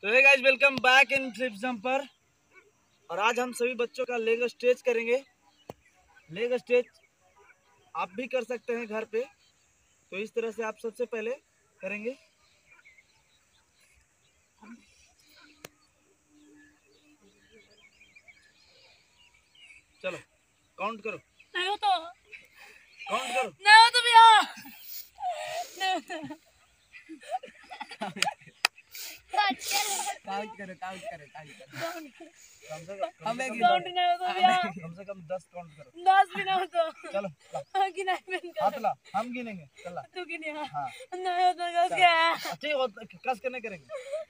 तो hey guys, welcome back in trip jumper. और आज हम सभी बच्चों का लेग स्ट्रेच करेंगे। लेग स्ट्रेच आप भी कर सकते हैं घर पे। तो इस तरह से आप सबसे पहले करेंगे। चलो काउंट करो। नहीं हो तो काउंट करो। नहीं हो तो भैया काउंट करो कम से काउंट नहीं हो तो भैया कम 10 काउंट करो। 10 भी ना हो तो चलो गिनाई में हाथ ला, हम गिनेंगे। चला तू गिने हाँ नहीं हो तो क्या ठीक हो, कस के नहीं करेंगे।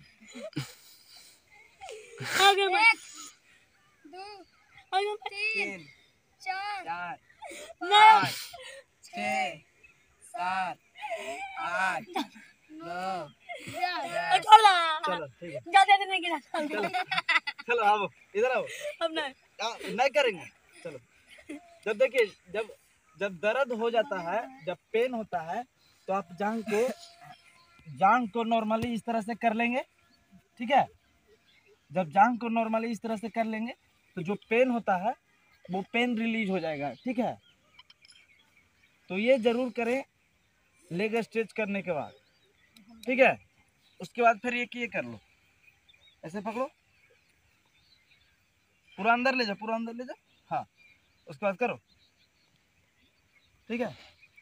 आगे मैं 1 2 आगे 3 4 नहीं 5 6 7 8 9 छोड़ दा चलो ठीक है, ज्यादा नहीं गिना चलो चलो आओ इधर आओ। अब नहीं नहीं करेंगे। चलो जब देखिए, जब दर्द हो जाता है, जब पेन होता है, तो आप जांग को नॉर्मली इस तरह से कर लेंगे। ठीक है, जब जांग को नॉर्मली इस तरह से कर लेंगे तो जो पेन होता है वो पेन रिलीज हो जाएगा। ठीक है, तो ये जरूर करें लेग स्ट्रेच करने के बाद। ठीक है, उसके बाद फिर ये कर लो, ऐसे पकड़ो, पूरा अंदर ले जाओ, पूरा अंदर ले जाओ। हाँ, उसके बाद करो। ठीक है,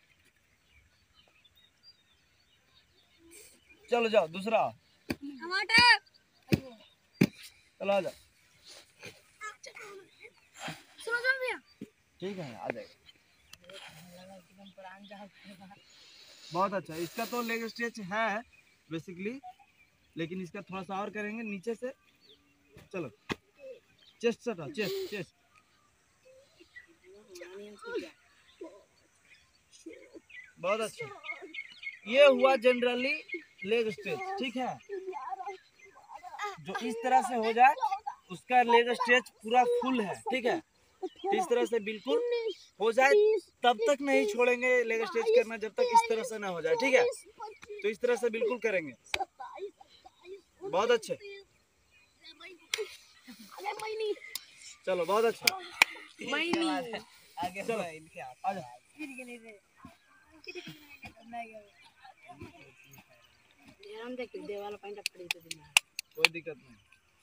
चलो जाओ दूसरा। टमाटर चलो आ जाओ। सुनो सुनो भैया ठीक है, आ जाएगा। बहुत अच्छा, इसका तो लेग स्ट्रेच है बेसिकली, लेकिन इसका थोड़ा सा और करेंगे नीचे से। चलो चेस्ट सटा, चेस्ट बहुत अच्छा। ये हुआ जनरली लेग स्ट्रेच। ठीक है, जो इस तरह से हो जाए उसका लेग स्ट्रेच पूरा फुल है। ठीक है, तो इस तरह से बिल्कुल हो जाए तब तक नहीं छोड़ेंगे लेग स्ट्रेच करना, जब तक इस तरह से ना हो जाए। ठीक है, तो इस तरह से बिल्कुल करेंगे। बहुत अच्छे, चलो बहुत अच्छा। आगे चलो आ जाओ। कोई दिक्कत नहीं,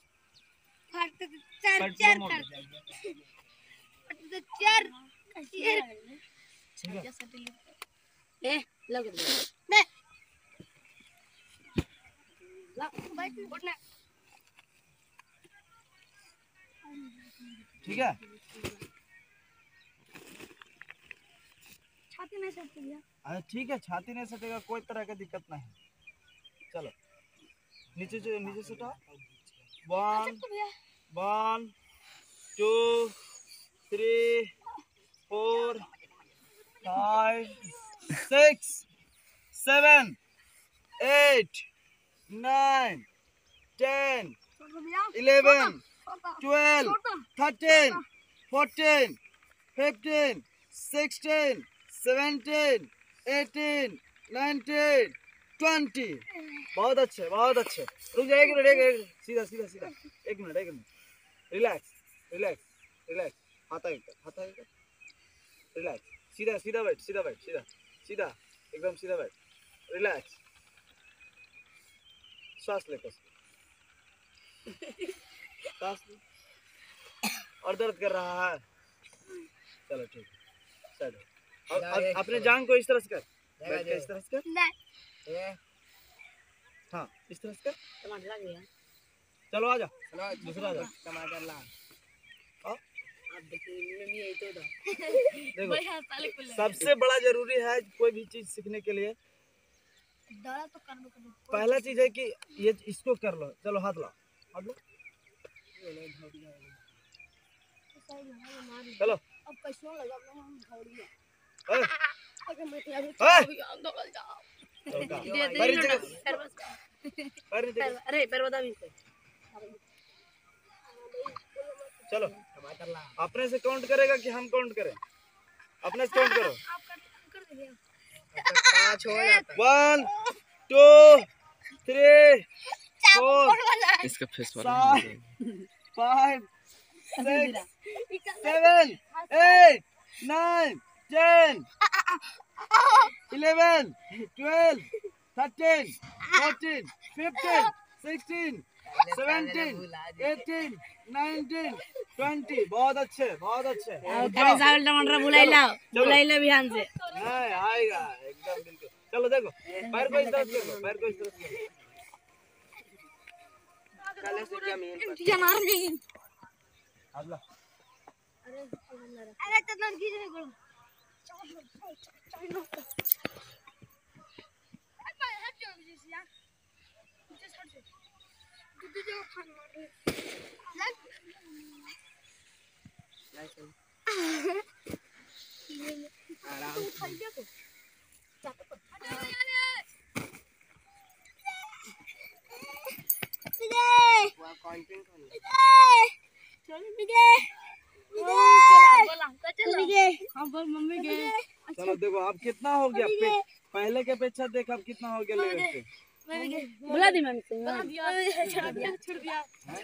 ठीक है। छाती नहीं सकती भैया अरे ठीक है, छाती नहीं सटेगा, कोई तरह का दिक्कत नहीं। चलो नीचे से उठाओ। 1 2 3 4 5 6 7 8 9 10 11 12 13 14 15 16 17 18 19 20। बहुत अच्छे, बहुत अच्छे। रुक जाओ, एक मिनट, सीधा सीधा सीधा, एक मिनट रिलैक्स रिलैक्स रिलैक्स। हाथ आगे कर, रिलैक्स, सीधा सीधा बैठ, सीधा सीधा एकदम सीधा बैठ, रिलैक्स, सांस लेकर सांस ले। और दर्द कर रहा है, चलो ठीक है, साइड हो। और अपने जांग को इस तरह से कर, बैठ के इस तरह से कर। हाँ, इस तरह से कर। टमाटर लग गया चलो आ जाओ, दूसरा आ जाओ। टमाटर ला अब देखिए मैं यही तो देखो, सबसे बड़ा जरूरी है कोई भी चीज सीखने के लिए, दादा तो करने को पहला चीज है कि ये इसको कर लो। चलो हाथ लो। चलो अब कैसे लगा हम घोड़ी है ओए, अगर मैं अभी ओए, दबल जाओ अरे पैर बता भी चलो अपने से काउंट करेगा कि हम काउंट करें? अपने से काउंट करो। आप कर दीजिए 1 2 3 4 इसका फेस 7 5 6 7 8 9 10 11 12 13 14 15 16 17 18 19 20 बहुत अच्छे बहुत अच्छे। टमाटर बुलाइला बिहान से नहीं आएगा एकदम बिल्कुल। चलो देखो पैर को इस तरफ कर लो, पैर को इस तरफ कर लो। काले से जमीन पर जनार नहीं अगला अरे तो लड़की जो है आराम वो काउंटिंग मम्मी के चलो देखो अब कितना हो गया पहले के अपेक्षा देख अब कितना हो गया लेवल से। बुला दी मम्मी से छोड़ दिया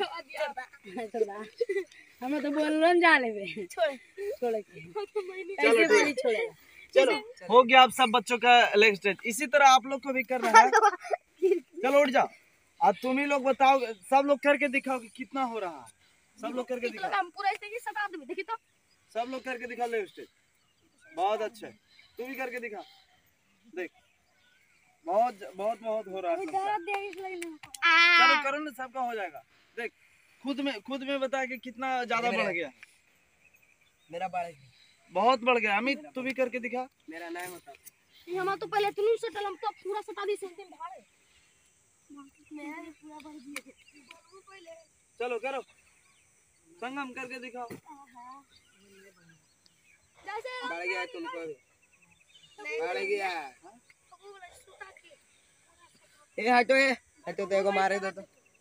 हमें तो बोलन जा ले छोड़ के चलो कैसे बोली छोड़ेगा चलो हो गया अब सब बच्चों का लेग स्ट्रेच। इसी तरह आप लोग को भी करना है। चलो उठ जाओ। अब तुम ही लोग बताओ, सब लोग करके दिखाओ कि कितना हो रहा है। सब लोग करके दिखाओ, हम पूरा ऐसे ही सटा दे देखी तो सब लोग करके दिखाओ लेग स्ट्रेच। बहुत अच्छा, तू भी करके दिखा। देख बहुत बहुत बहुत हो रहा है सबका। चलो करो ना, सबका हो जाएगा। देख खुद में बता के कितना ज्यादा बढ़ गया। मेरा बढ़ गया, बहुत बढ़ गया। अमित तू भी करके दिखा। मेरा नहीं होता। हम तो पहले तुम सटल हम तो पूरा सटा दी दिन भाड़े मेरा भी पूरा भर दिए पहले चलो करो, संगम करके दिखाओ। जैसे बढ़ गया तुमको भी, बढ़ गया। ए हटो देखो मारे दो तो।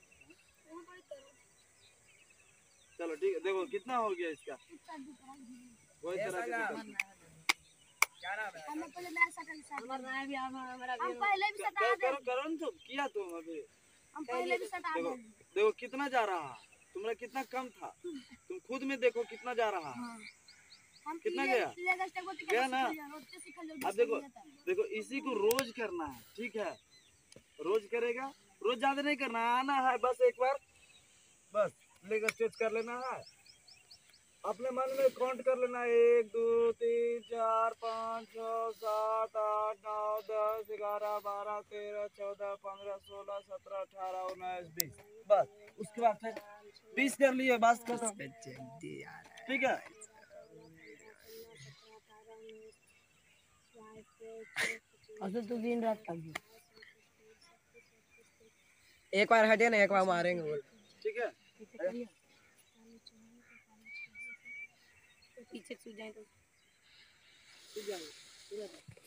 चलो ठीक है, देखो कितना हो गया इसका। वही तरह से दिखाओ। क्या नाम है? हम पहले मैं सटल हमारा भी हमारा भी हम पहले भी सटा दे करो करो ना, तुम किया तुम अभी। हम पहले भी सटा देखो दे देखो कितना जा रहा है, तुम्हारा कितना कम था। तुम खुद में देखो कितना जा रहा है। हम कितना गया? गया ना। अब देखो देखो इसी को रोज करना है, ठीक है। रोज करेगा, रोज ज्यादा नहीं करना है, आना है बस एक बार, बस लेग स्ट्रेच कर लेना है। अपने मन में काउंट कर लेना है, 1 2 3 4 5 6 7 8 9 10 11 12 13 14 15 16 17 18 19 20। बस उसके बाद फिर 20 कर लिए, बस खत्म। ठीक है। तो दिन रात काम एक बार हटे ना, एक बार मारेंगे बोल। ठीक है। पीछे छूट जाए तो